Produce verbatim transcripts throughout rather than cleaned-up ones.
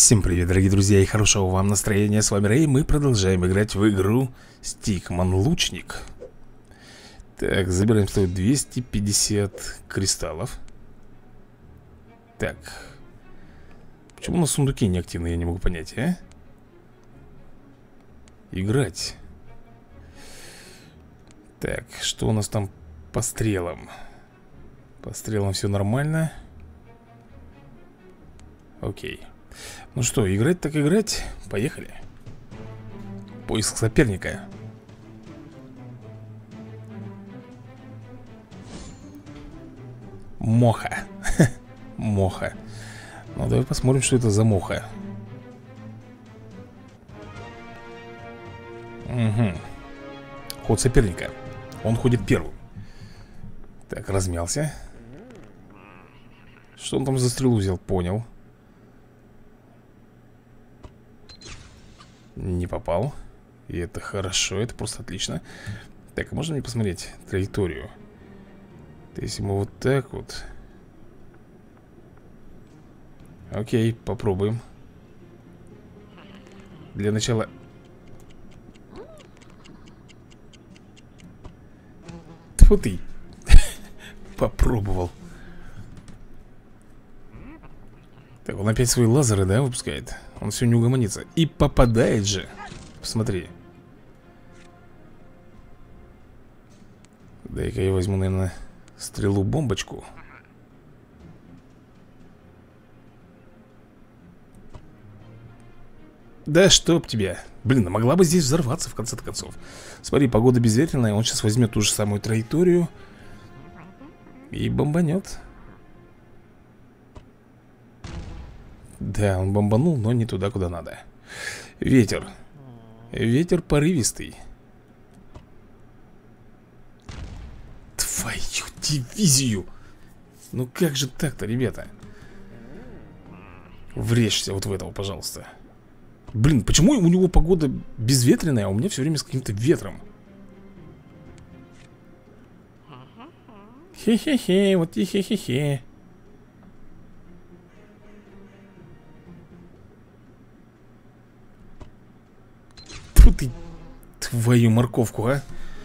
Всем привет, дорогие друзья, и хорошего вам настроения. С вами Рэй, мы продолжаем играть в игру Стикман Лучник. Так, забираем, стоит двести пятьдесят кристаллов. Так, почему у нас сундуки неактивны, я не могу понять, а? Играть. Так, что у нас там по стрелам? По стрелам все нормально. Окей. Ну что, играть так играть. Поехали. Поиск соперника. Моха. Моха. Ну давай посмотрим, что это за моха. Угу. Ход соперника. Он ходит первым. Так, размялся. Что он там за стрелу взял? Понял. Не попал. И это хорошо, это просто отлично. Так, а можно мне посмотреть траекторию? То есть мы вот так вот. Окей, попробуем. Для начала. Тьфу ты. Попробовал. Так, он опять свои лазеры, да, выпускает? Он все не угомонится. И попадает же. Посмотри. Дай-ка я возьму, наверное, стрелу-бомбочку. Да чтоб тебя. Блин, а могла бы здесь взорваться в конце концов. Смотри, погода безветренная. Он сейчас возьмет ту же самую траекторию и бомбанет. Да, он бомбанул, но не туда, куда надо. Ветер. Ветер порывистый. Твою дивизию. Ну как же так-то, ребята? Врежься вот в этого, пожалуйста. Блин, почему у него погода безветренная, а у меня все время с каким-то ветром? Хе-хе-хе, вот и хе-хе-хе. Ты твою морковку, а?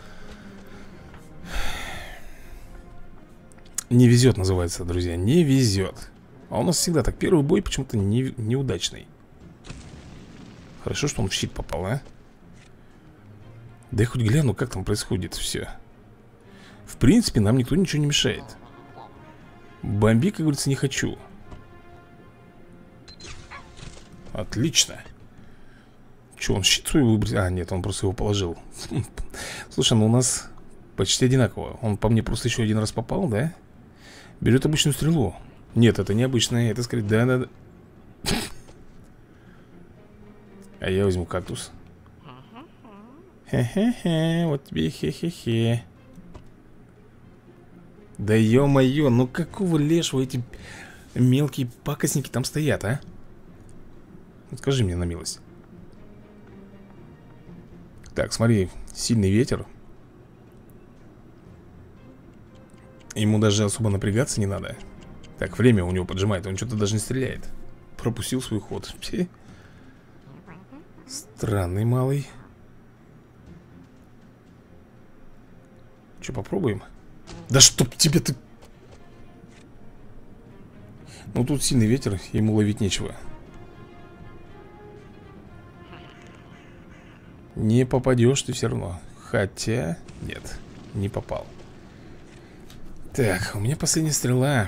Не везет, называется, друзья. Не везет. А у нас всегда так. Первый бой почему-то не, неудачный. Хорошо, что он в щит попал, а? Да я хоть гляну, как там происходит все. В принципе, нам никто ничего не мешает. Бомби, как говорится, не хочу. Отлично. Че, он щит свой выбросил? А, нет, он просто его положил. Слушай, ну у нас почти одинаково. Он по мне просто еще один раз попал, да? Берет обычную стрелу. Нет, это не обычная, это скорее... Да, да, да. А я возьму кактус. Хе-хе-хе, вот тебе хе-хе-хе. Да ё-моё, ну какого лешего эти мелкие пакостники там стоят, а? Вот скажи мне на милость. Так, смотри, сильный ветер. Ему даже особо напрягаться не надо. Так, время у него поджимает, он что-то даже не стреляет. Пропустил свой ход. Пси. Странный малый. Че, попробуем? Да чтоб тебе ты... Ну тут сильный ветер, ему ловить нечего. Не попадешь ты все равно. Хотя, нет, не попал. Так, у меня последняя стрела.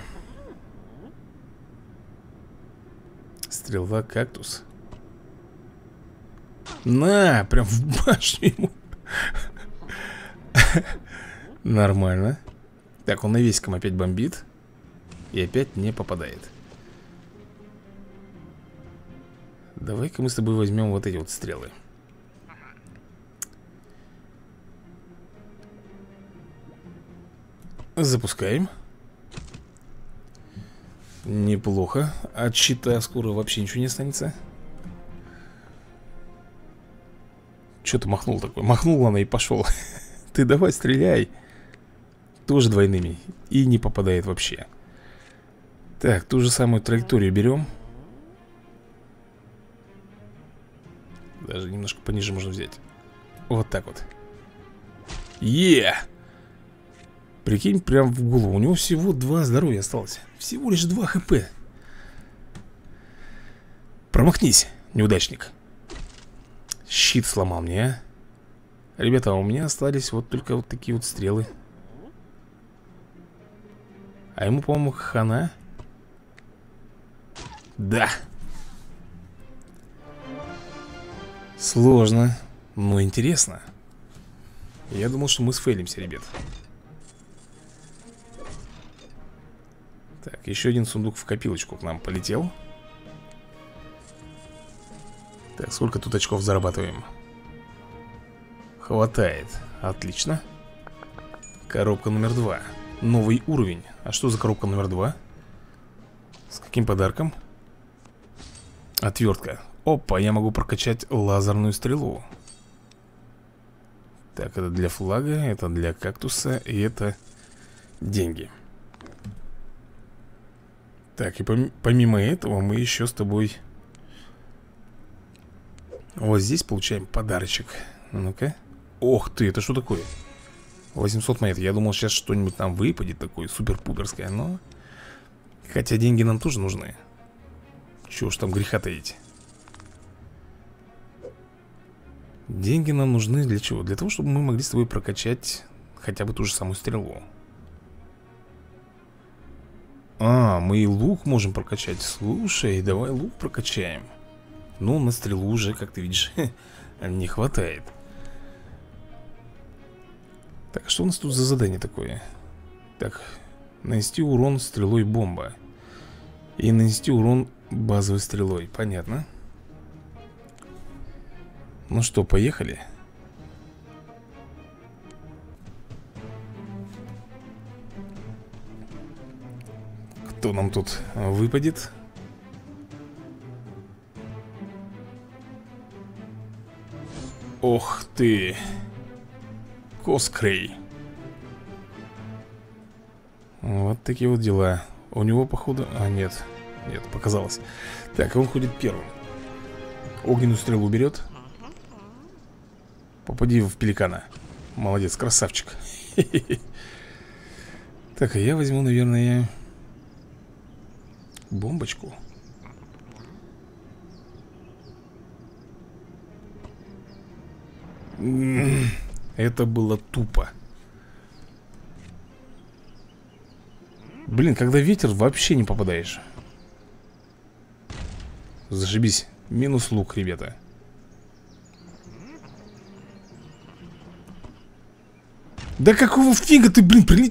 Стрела кактус. На, прям в башню ему. Нормально. Так, он навесиком опять бомбит. И опять не попадает. Давай-ка мы с тобой возьмем вот эти вот стрелы. Запускаем. Неплохо. От щита скоро вообще ничего не останется. Че ты махнул такой? Махнул она и пошел. Ты давай стреляй. Тоже двойными. И не попадает вообще. Так, ту же самую траекторию берем. Даже немножко пониже можно взять. Вот так вот. Е! Прикинь, прям в голову. У него всего два здоровья осталось. Всего лишь два хп. Промахнись, неудачник. Щит сломал мне, а. Ребята, а у меня остались вот только вот такие вот стрелы. А ему, по-моему, хана. Да. Сложно, но интересно. Я думал, что мы сфейлимся, ребят. Так, еще один сундук в копилочку к нам полетел. Так, сколько тут очков зарабатываем? Хватает, отлично. Коробка номер два. Новый уровень. А что за коробка номер два? С каким подарком? Отвертка. Опа, я могу прокачать лазерную стрелу. Так, это для флага, это для кактуса. И это деньги. Так, и пом помимо этого мы еще с тобой вот здесь получаем подарочек. Ну-ка. Ох ты, это что такое? восемьсот монет. Я думал, сейчас что-нибудь нам выпадет такое супер-пуперское, но... Хотя деньги нам тоже нужны. Чего ж там греха таить. Деньги нам нужны для чего? Для того, чтобы мы могли с тобой прокачать хотя бы ту же самую стрелу. А, мы и лук можем прокачать. Слушай, давай лук прокачаем. Ну, на стрелу уже, как ты видишь, не хватает. Так, что у нас тут за задание такое? Так, нанести урон стрелой бомба. И нанести урон базовой стрелой. Понятно. Ну что, поехали. Кто нам тут выпадет? Ох ты. Коскрей. Вот такие вот дела. У него, походу... А, нет. Нет, показалось. Так, он ходит первым. Огненную стрелу берет. Попади в пеликана. Молодец, красавчик. Так, а я возьму, наверное, бомбочку. Это было тупо. Блин, когда ветер, вообще не попадаешь. Зашибись. Минус лук, ребята. Да какого фига ты, блин, прилет...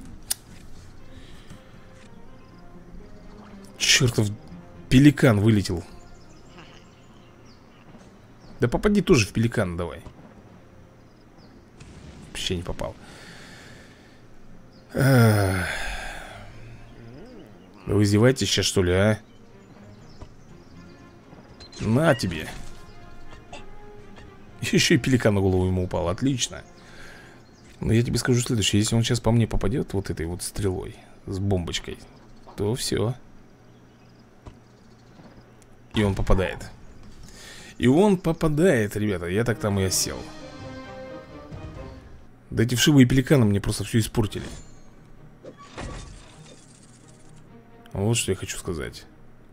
Чертов пеликан вылетел. Да попади тоже в пеликан, давай. Вообще не попал. Ах. Вы издеваетесь сейчас, что ли, а? На тебе. Еще и пеликан на голову ему упал, отлично. Но я тебе скажу следующее. Если он сейчас по мне попадет вот этой вот стрелой с бомбочкой, то все. И он попадает. И он попадает, ребята. Я так там и осел. Да эти вшивые пеликаны мне просто все испортили. Вот что я хочу сказать.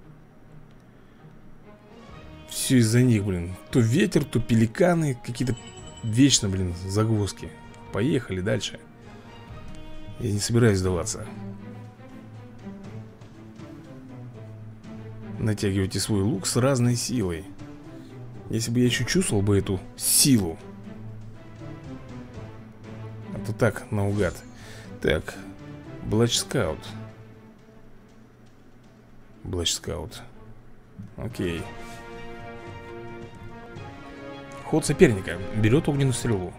Все из-за них, блин. То ветер, то пеликаны. Какие-то вечно, блин, загвоздки. Поехали дальше. Я не собираюсь сдаваться. Натягивайте свой лук с разной силой. Если бы я еще чувствовал бы эту силу. А то так, наугад. Так, Блэч Скаут. Блэч Скаут. Окей. Ход соперника. Берет огненную стрелу.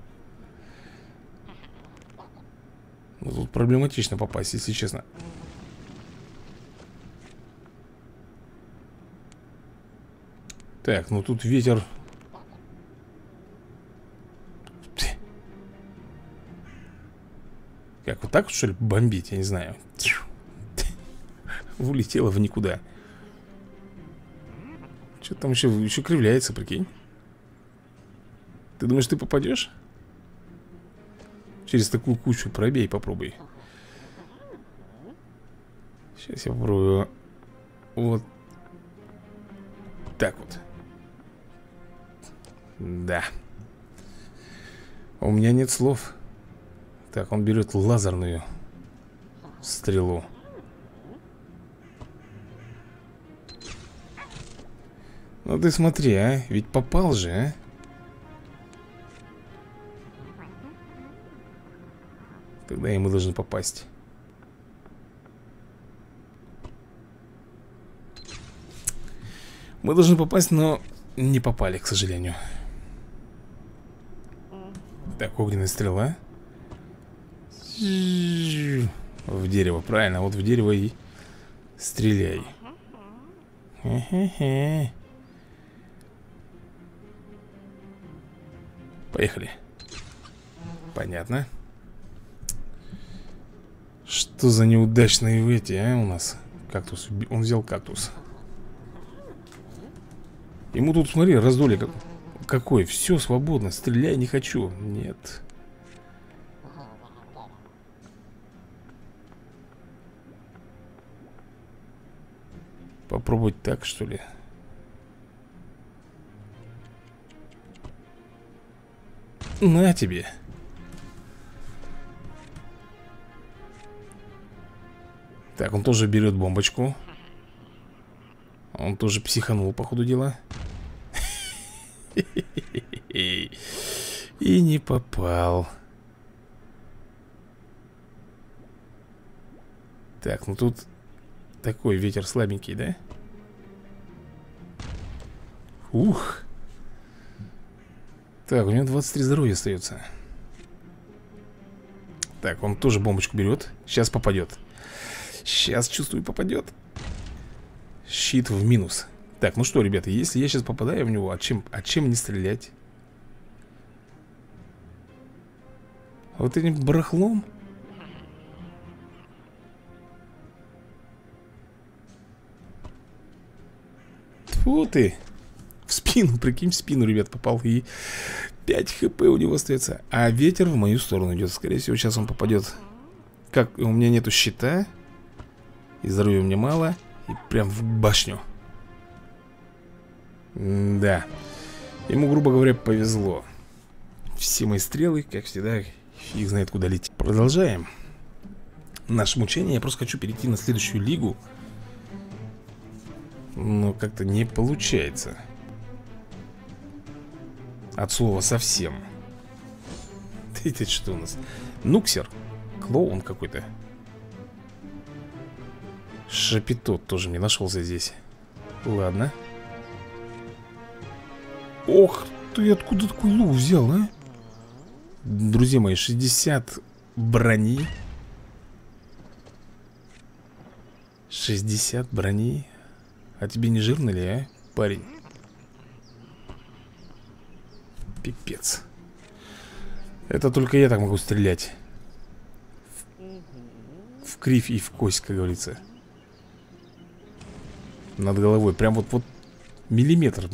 Но тут проблематично попасть, если честно. Так, ну тут ветер. Как, вот так вот, что ли, бомбить? Я не знаю. Улетело в никуда. Что-то там еще, еще кривляется, прикинь. Ты думаешь, ты попадешь? Через такую кучу пробей, попробуй. Сейчас я попробую. Вот так вот. Да. У меня нет слов. Так, он берет лазерную стрелу. Ну ты смотри, а. Ведь попал же, а. Тогда ему должны попасть. Мы должны попасть, но не попали, к сожалению. Так, огненная стрела. В дерево, правильно, вот в дерево и стреляй. Хе-хе-хе. Поехали. Понятно. Что за неудачные эти, а, у нас? Кактус, он взял кактус. Ему тут, смотри, раздолье как... какой. Все свободно, стреляй, не хочу. Нет. Попробовать так, что ли? На тебе. Так, он тоже берет бомбочку. Он тоже психанул, по ходу дела. И не попал. Так, ну тут такой ветер слабенький, да? Ух. Так, у него двадцать три здоровья остается. Так, он тоже бомбочку берет. Сейчас попадет. Сейчас, чувствую, попадет. Щит в минус. Так, ну что, ребята, если я сейчас попадаю в него, а чем, а чем не стрелять? Вот этим барахлом? Тьфу ты. В спину, прикинь, в спину, ребят, попал. И пять хп у него остается. А ветер в мою сторону идет. Скорее всего, сейчас он попадет. Как, у меня нету щита. И здоровья у меня мало. И прям в башню. М-да. Ему, грубо говоря, повезло. Все мои стрелы, как всегда, фиг знает куда лететь. Продолжаем наше мучение. Я просто хочу перейти на следующую лигу. Но как-то не получается. От слова совсем. Это что у нас? Нуксер. Клоун какой-то. Шапитот тоже мне нашелся здесь. Ладно. Ох ты, откуда такой лук взял, а? Друзья мои, шестьдесят брони. шестьдесят брони. А тебе не жирно ли, а, парень? Пипец. Это только я так могу стрелять. В, в кривь и в кость, как говорится. Над головой, прям вот, вот миллиметр.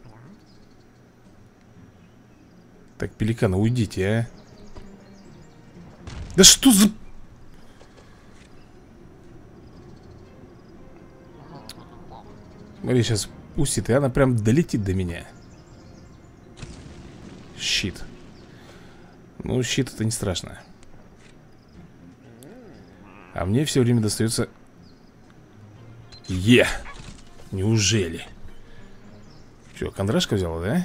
Так, пеликаны, уйдите, а. Да что за... Смотри, сейчас пустит, и она прям долетит до меня. Щит. Ну, щит это не страшно. А мне все время достается... Е! Неужели? Че, кондрашка взяла, да?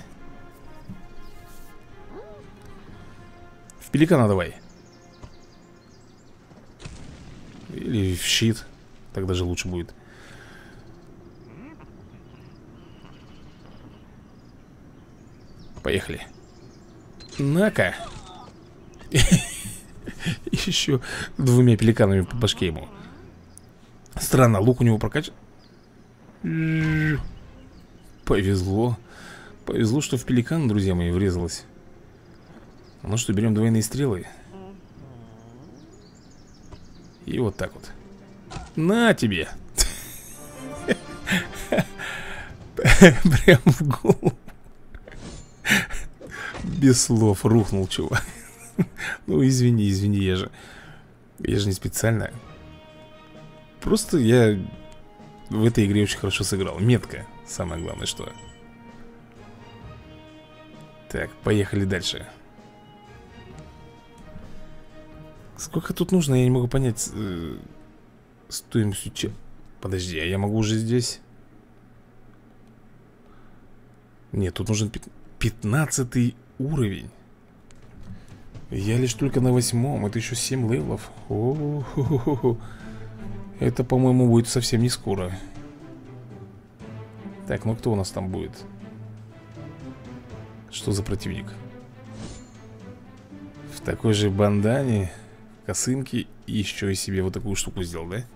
В пеликана давай. Или в щит. Так даже лучше будет. Поехали. На-ка. Еще двумя пеликанами по башке ему. Странно, лук у него прокачан. Повезло. Повезло, что в пеликан, друзья мои, врезалось. Ну что, берем двойные стрелы. И вот так вот. На тебе. Прям в голову. Без слов рухнул, чувак. Ну, извини, извини, я же Я же не специально. Просто я в этой игре очень хорошо сыграл. Метко, самое главное, что. Так, поехали дальше. Сколько тут нужно, я не могу понять. э, Стоимостью че... Подожди, а я могу уже здесь? Нет, тут нужен пятнадцатый уровень. Я лишь только на восьмом. Это еще семь левелов. О-хо-хо-хо. Это, по-моему, будет совсем не скоро. Так, ну кто у нас там будет? Что за противник? В такой же бандане, косынке и еще и себе вот такую штуку сделал, да?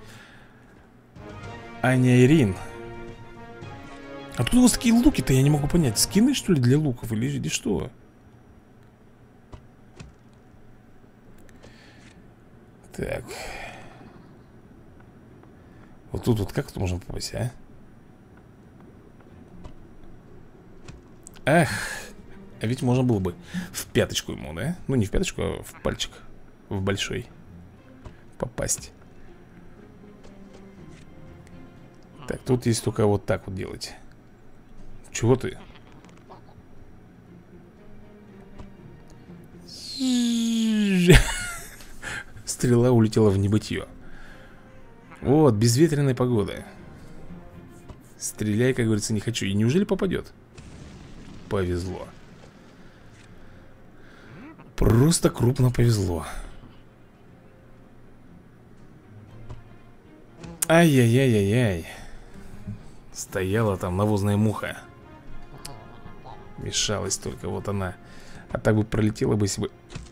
Аня Ирин. Откуда у вас такие луки-то, я не могу понять. Скины, что ли, для луков или, или что? Так. Вот тут вот как тут можно попасть, а? Эх. А ведь можно было бы в пяточку ему, да? Ну не в пяточку, а в пальчик. В большой попасть. Так, тут есть только вот так вот делать. Чего ты? Стрела улетела в небытие. Вот, безветренная погода. Стреляй, как говорится, не хочу. И неужели попадет? Повезло. Просто крупно повезло. Ай-яй-яй-яй-яй. Стояла там навозная муха. Мешалась только, вот она. А так бы пролетела бы, если бы...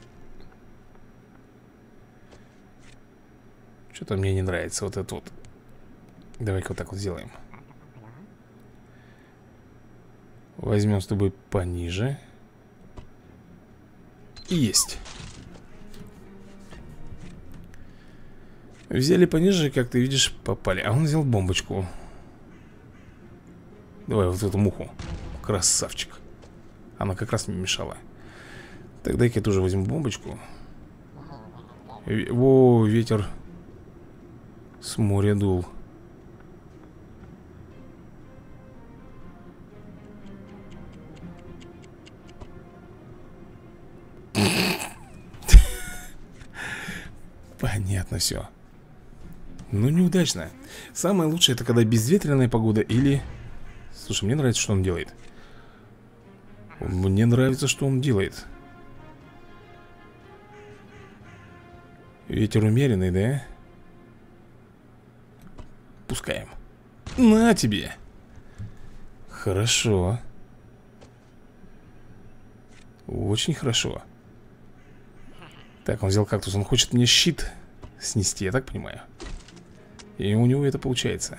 Что-то мне не нравится вот это вот. Давай-ка вот так вот сделаем. Возьмем с тобой пониже. Есть. Взяли пониже, как ты видишь, попали. А он взял бомбочку. Давай вот эту муху. Красавчик. Она как раз мне мешала. Так, дай-ка я тоже возьму бомбочку. Во, ветер с моря дул. Понятно все. Ну, неудачно. Самое лучшее это когда безветренная погода или... Слушай, мне нравится, что он делает. Мне нравится, что он делает. Ветер умеренный, да? Пускаем. На тебе. Хорошо. Очень хорошо. Так, он взял кактус. Он хочет мне щит снести, я так понимаю. И у него это получается.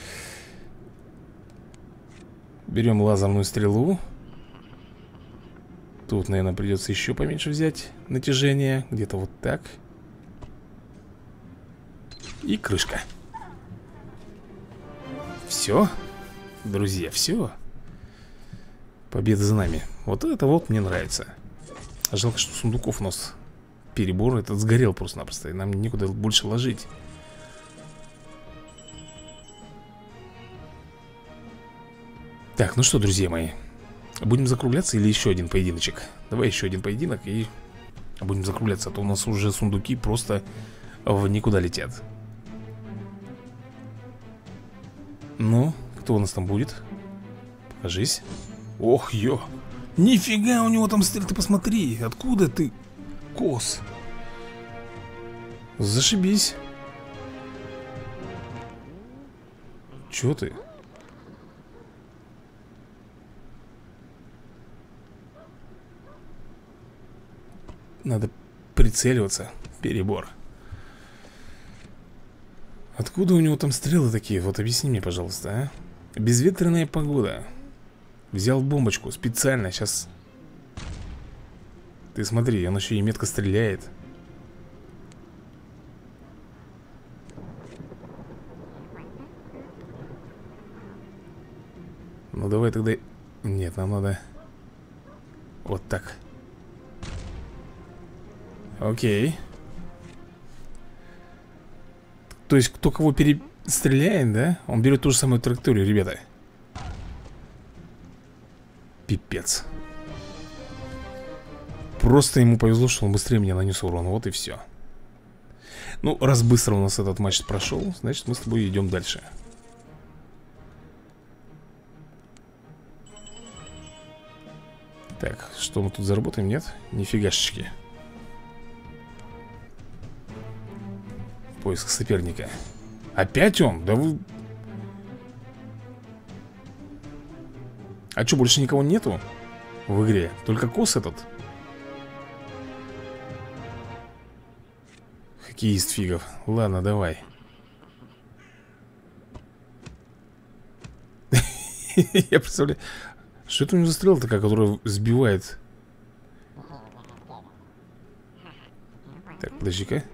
Берем лазерную стрелу. Тут, наверное, придется еще поменьше взять натяжение. Где-то вот так. И крышка. Все, друзья, все. Победа за нами. Вот это вот мне нравится. Жалко, что сундуков у нас перебор этот сгорел просто-напросто. И нам некуда больше ложить. Так, ну что, друзья мои, будем закругляться или еще один поединочек? Давай еще один поединок и будем закругляться. А то у нас уже сундуки просто в никуда летят. Ну, кто у нас там будет? Покажись. Ох, ё. Нифига у него там стрель, ты посмотри. Откуда ты, кос? Зашибись. Чё ты? Надо прицеливаться. Перебор. Откуда у него там стрелы такие? Вот объясни мне, пожалуйста, а? Безветренная погода. Взял бомбочку специально. Сейчас. Ты смотри, он еще и метко стреляет. Ну давай тогда. Нет, нам надо вот так. Окей. То есть, кто кого перестреляет, да? Он берет ту же самую траекторию, ребята. Пипец. Просто ему повезло, что он быстрее мне нанес урон. Вот и все. Ну, раз быстро у нас этот матч прошел, значит, мы с тобой идем дальше. Так, что мы тут заработаем? Нет? Нифигашечки. Поиск соперника. Опять он? Да вы... А что, больше никого нету в игре? Только Кос этот? Хоккеист фигов. Ладно, давай. Я представляю. Что это у него за стрела такая, которая сбивает? Так, подожди-ка.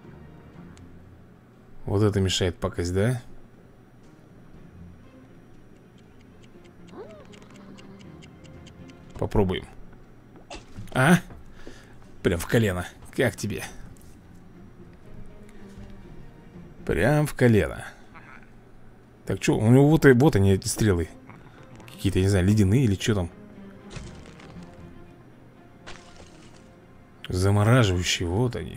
Вот это мешает пакость, да? Попробуем. А? Прям в колено. Как тебе? Прям в колено. Так, что? У него вот, вот они, эти стрелы. Какие-то, я не знаю, ледяные или что там. Замораживающие, вот они.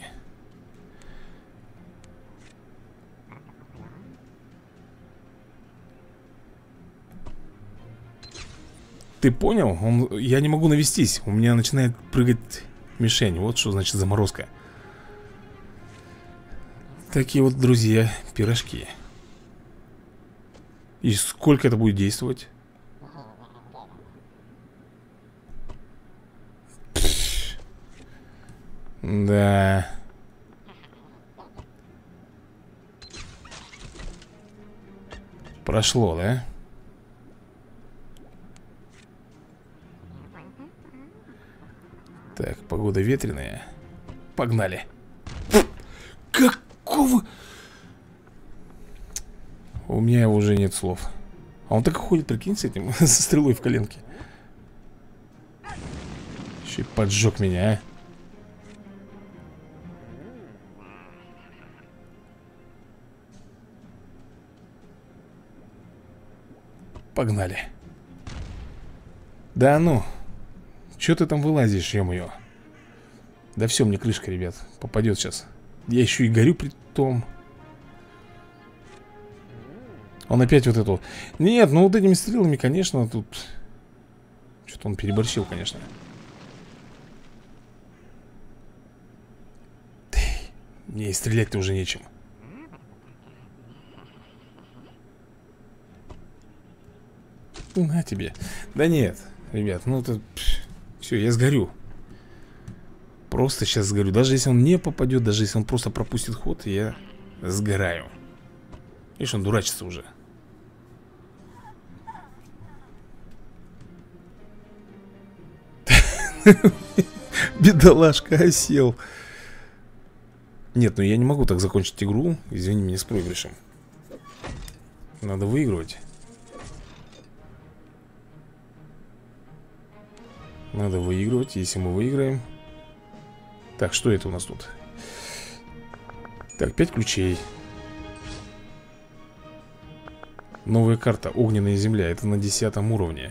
Ты понял? Он... Я не могу навестись. У меня начинает прыгать мишень. Вот что значит заморозка. Такие вот, друзья, пирожки. И сколько это будет действовать? Пфф. Да. Прошло, да? Так, погода ветреная. Погнали. Какого? У меня уже нет слов. А он так и ходит, прикинь, с этим, со стрелой в коленке. Еще и поджег меня, а. Погнали. Да ну. Че ты там вылазишь, ё-моё? Да все, мне крышка, ребят. Попадет сейчас. Я еще и горю при том. Он опять вот эту... Нет, ну вот этими стрелами, конечно, тут... Что-то он переборщил, конечно. Мне и стрелять-то уже нечем. На тебе. Да нет, ребят, ну это... Все, я сгорю. Просто сейчас сгорю. Даже если он не попадет, даже если он просто пропустит ход, я сгораю. Видишь, он дурачится уже. Бедолашка осел. Нет, ну я не могу так закончить игру. Извини меня, с проигрышем. Надо выигрывать. Надо выигрывать, если мы выиграем. Так, что это у нас тут? Так, пять ключей. Новая карта, огненная земля. Это на десятом уровне.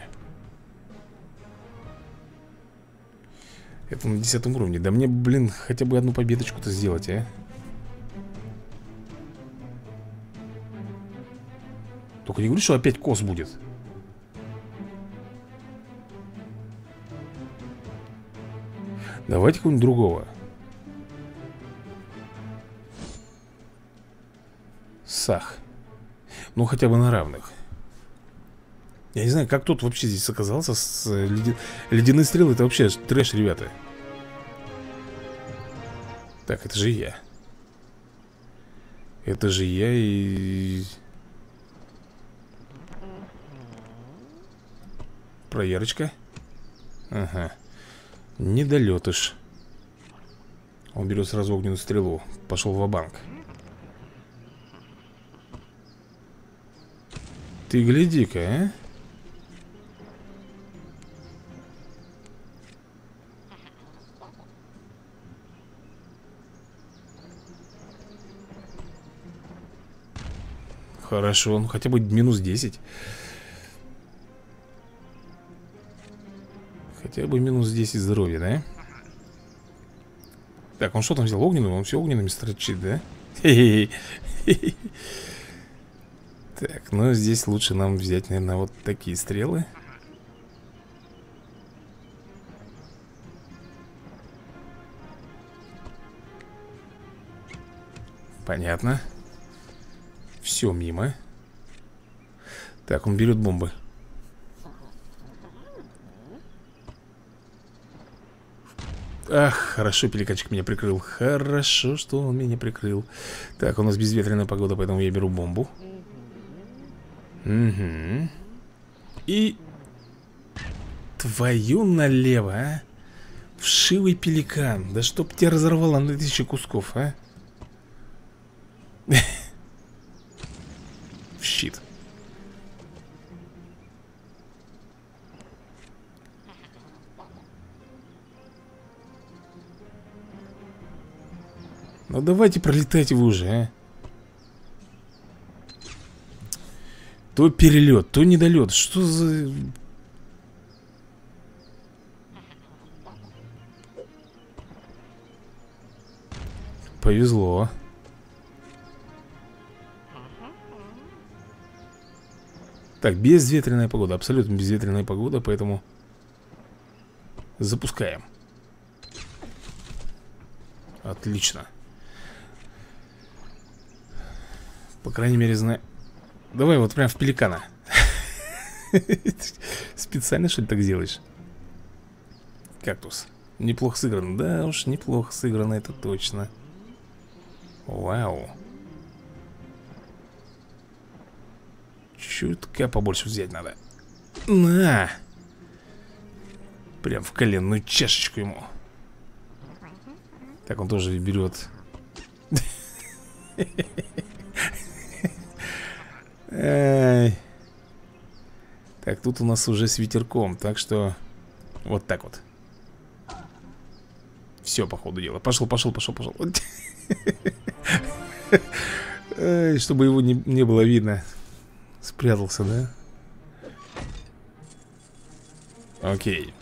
Это на десятом уровне. Да мне, блин, хотя бы одну победочку-то сделать, а? Только не говори, что опять Кос будет. Давайте кого-нибудь другого. Сах. Ну, хотя бы на равных. Я не знаю, как тот вообще здесь оказался с леди... Ледяные стрелы, это вообще трэш, ребята. Так, это же я. Это же я и... Проверочка. Ага. Недолетыш. Он берет сразу огненную стрелу. Пошел ва-банк. Ты гляди-ка, а? Хорошо, ну хотя бы минус десять. Хотя бы минус десять здоровья, да? Так, он что там взял? Огненную? Он все огненными строчит, да? Хе-хе-хе. Так, ну здесь лучше нам взять, наверное, вот такие стрелы. Понятно. Все мимо. Так, он берет бомбы. Ах, хорошо, пеликанчик меня прикрыл. Хорошо, что он меня прикрыл. Так, у нас безветренная погода, поэтому я беру бомбу. Угу. И... Твою налево, а? Вшивый пеликан. Да чтоб тебя разорвало на тысячи кусков, а? В щит. Ну давайте пролетайте вы уже, а. То перелет, то недолет. Что за... Повезло. Так, безветренная погода. Абсолютно безветренная погода, поэтому запускаем. Отлично. По крайней мере, знаю. Давай вот прям в пеликана. Специально, что ли, так делаешь? Кактус. Неплохо сыграно. Да уж, неплохо сыграно, это точно. Вау. Чутка побольше взять надо. На! Прям в коленную чашечку ему. Так, он тоже берет. Ай. Так, тут у нас уже с ветерком. Так что вот так вот. Все, по ходу дела. Пошел, пошел, пошел, пошел. Ай, чтобы его не, не было видно. Спрятался, да? Окей.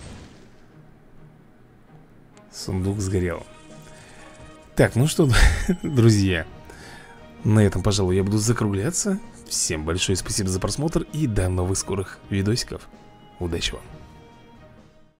Сундук сгорел. Так, ну что, друзья, на этом, пожалуй, я буду закругляться. Всем большое спасибо за просмотр и до новых скорых видосиков. Удачи вам!